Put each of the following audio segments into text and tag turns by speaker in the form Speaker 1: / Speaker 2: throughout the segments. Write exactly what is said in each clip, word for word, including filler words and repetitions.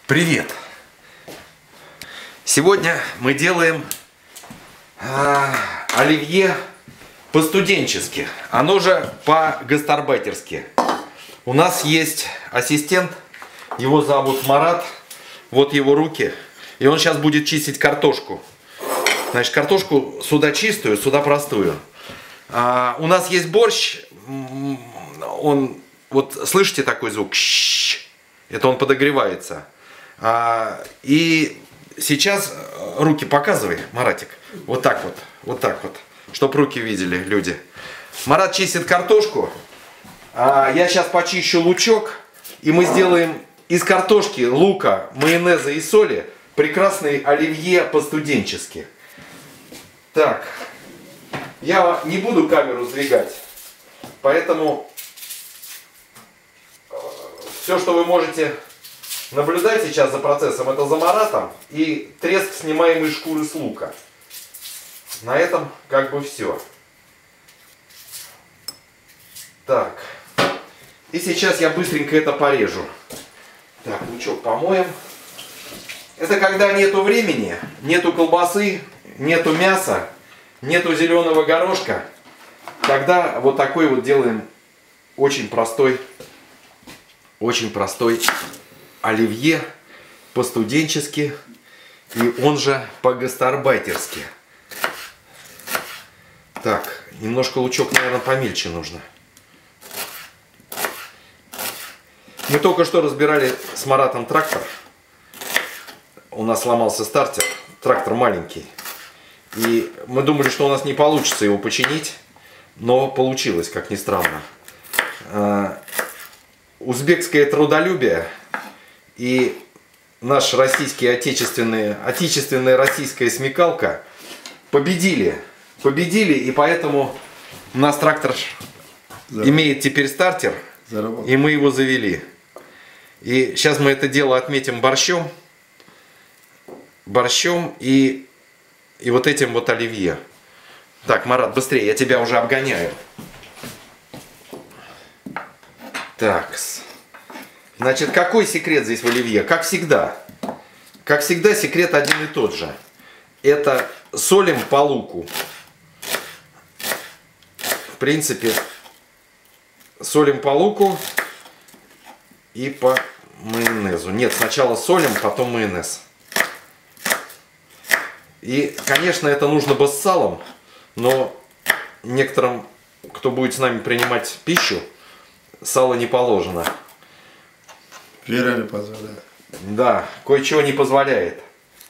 Speaker 1: Привет! Сегодня мы делаем э, оливье по-студенчески, оно же по-гастарбайтерски. У нас есть ассистент, его зовут Марат, вот его руки, и он сейчас будет чистить картошку. Значит, картошку сюда чистую, сюда простую. А, у нас есть борщ, он, вот слышите такой звук? Это он подогревается. А, и сейчас руки показывай, Маратик. Вот так вот, вот так вот, чтобы руки видели люди. Марат чистит картошку. А я сейчас почищу лучок, и мы сделаем из картошки, лука, майонеза и соли прекрасный оливье по-студенчески. Так, я не буду камеру сдвигать, поэтому все, что вы можете наблюдать сейчас за процессом, это за Маратом и треск снимаемой шкуры с лука. На этом как бы все. Так, и сейчас я быстренько это порежу. Так, лучок помоем. Это когда нету времени, нету колбасы, нету мяса, нету зеленого горошка. Тогда вот такой вот делаем очень простой, очень простой оливье по-студенчески, и он же по-гастарбайтерски. Так, немножко лучок, наверное, помельче нужно. Мы только что разбирали с Маратом трактор. У нас сломался стартер, трактор маленький. И мы думали, что у нас не получится его починить, но получилось, как ни странно. Узбекское трудолюбие и наш российский отечественный, отечественная российская смекалка победили. Победили, и поэтому у нас трактор Заработал. имеет теперь стартер, Заработал. и мы его завели. И сейчас мы это дело отметим борщом. Борщом и, и вот этим вот оливье. Так, Марат, быстрее, я тебя уже обгоняю. Так. Значит, какой секрет здесь в оливье? Как всегда. Как всегда, секрет один и тот же. Это солим по луку. В принципе, солим по луку и по майонезу. Нет, сначала солим, потом майонез. И, конечно, это нужно бы с салом, но некоторым, кто будет с нами принимать пищу, сало не положено.
Speaker 2: Вера не позволяет.
Speaker 1: Да, кое-чего не позволяет.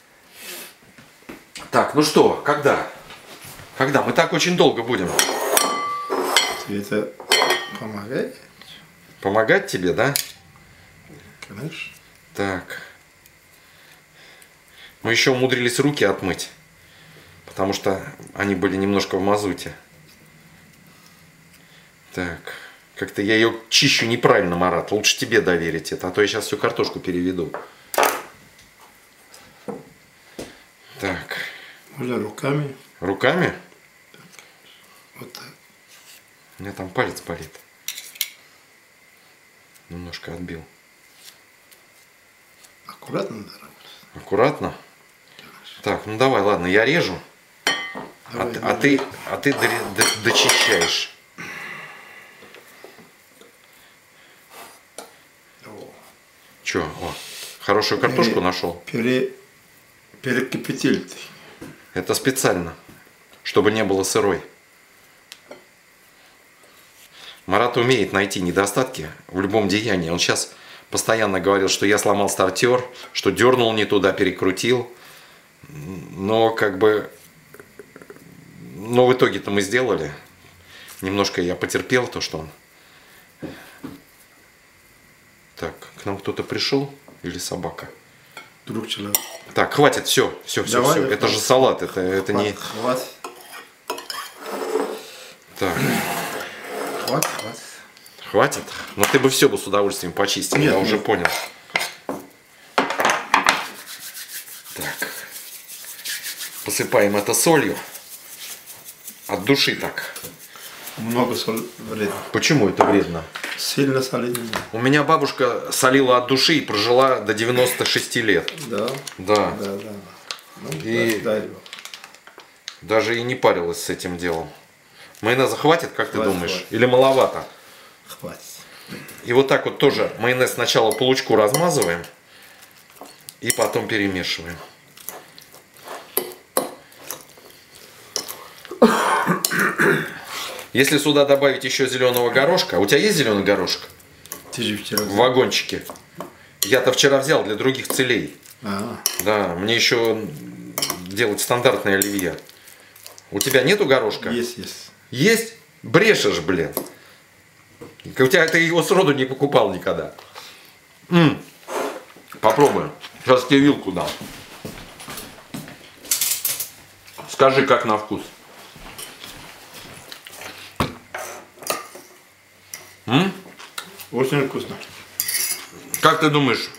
Speaker 1: Так, ну что, когда? Когда? Мы так очень долго будем.
Speaker 2: Света помогает?
Speaker 1: Помогать тебе, да?
Speaker 2: Конечно.
Speaker 1: Так. Мы еще умудрились руки отмыть, потому что они были немножко в мазуте. Так. Как-то я ее чищу неправильно, Марат. Лучше тебе доверить это, а то я сейчас всю картошку переведу. Так.
Speaker 2: Можно руками.
Speaker 1: Руками?
Speaker 2: Вот так.
Speaker 1: У меня там палец болит. Немножко отбил.
Speaker 2: Аккуратно надо работать.
Speaker 1: Аккуратно? Конечно. Так, ну давай, ладно, я режу. Давай, а, а ты, а ты дочищаешь. Че, о, хорошую картошку пере, нашел?
Speaker 2: Пере, перекипятил ты.
Speaker 1: Это специально, чтобы не было сырой. Марат умеет найти недостатки в любом деянии. Он сейчас постоянно говорил, что я сломал стартер, что дернул не туда, перекрутил. Но как бы, но в итоге-то мы сделали. Немножко я потерпел то, что он... Так, к нам кто-то пришел или собака?
Speaker 2: Друг человек.
Speaker 1: Так, хватит, все, все, все,
Speaker 2: Давай,
Speaker 1: все. Это же салат, это, это не...
Speaker 2: Хватит.
Speaker 1: Так.
Speaker 2: Хватит, хватит.
Speaker 1: Хватит? Но ты бы все бы с удовольствием почистил,
Speaker 2: нет,
Speaker 1: я
Speaker 2: нет.
Speaker 1: уже понял. Так. Посыпаем это солью. От души так.
Speaker 2: Много соль вредно.
Speaker 1: Почему это вредно?
Speaker 2: Сильно солить нельзя.
Speaker 1: У меня бабушка солила от души и прожила до девяноста шести лет.
Speaker 2: Да?
Speaker 1: Да.
Speaker 2: Да, да. Ну,
Speaker 1: И-
Speaker 2: дай Бог.
Speaker 1: Даже и не парилась с этим делом. Майонеза хватит, как ты
Speaker 2: Хватит,
Speaker 1: думаешь?
Speaker 2: хватит.
Speaker 1: Или маловато?
Speaker 2: Хватит.
Speaker 1: И вот так вот тоже майонез сначала по лучку размазываем. И потом перемешиваем. Если сюда добавить еще зеленого горошка. У тебя есть зеленый горошек?
Speaker 2: Ты же вчера...
Speaker 1: В вагончике. Я-то вчера взял для других целей.
Speaker 2: А,
Speaker 1: Да, мне еще делать стандартное оливье. У тебя нету горошка?
Speaker 2: есть, есть.
Speaker 1: Есть? Брешешь, блин. У тебя ты его сроду не покупал никогда. М. Попробуем. Сейчас тебе вилку дам. Скажи, как на вкус. М?
Speaker 2: Очень вкусно.
Speaker 1: Как ты думаешь?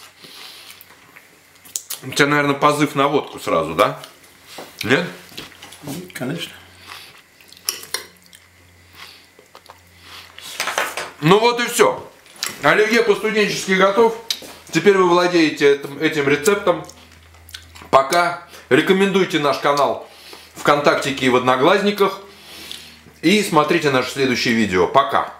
Speaker 1: У тебя, наверное, позыв на водку сразу, да? Нет?
Speaker 2: Конечно.
Speaker 1: Ну вот и все. Оливье по-студенчески готов. Теперь вы владеете этим, этим рецептом. Пока. Рекомендуйте наш канал ВКонтактике и в Одноглазниках. И смотрите наше следующее видео. Пока.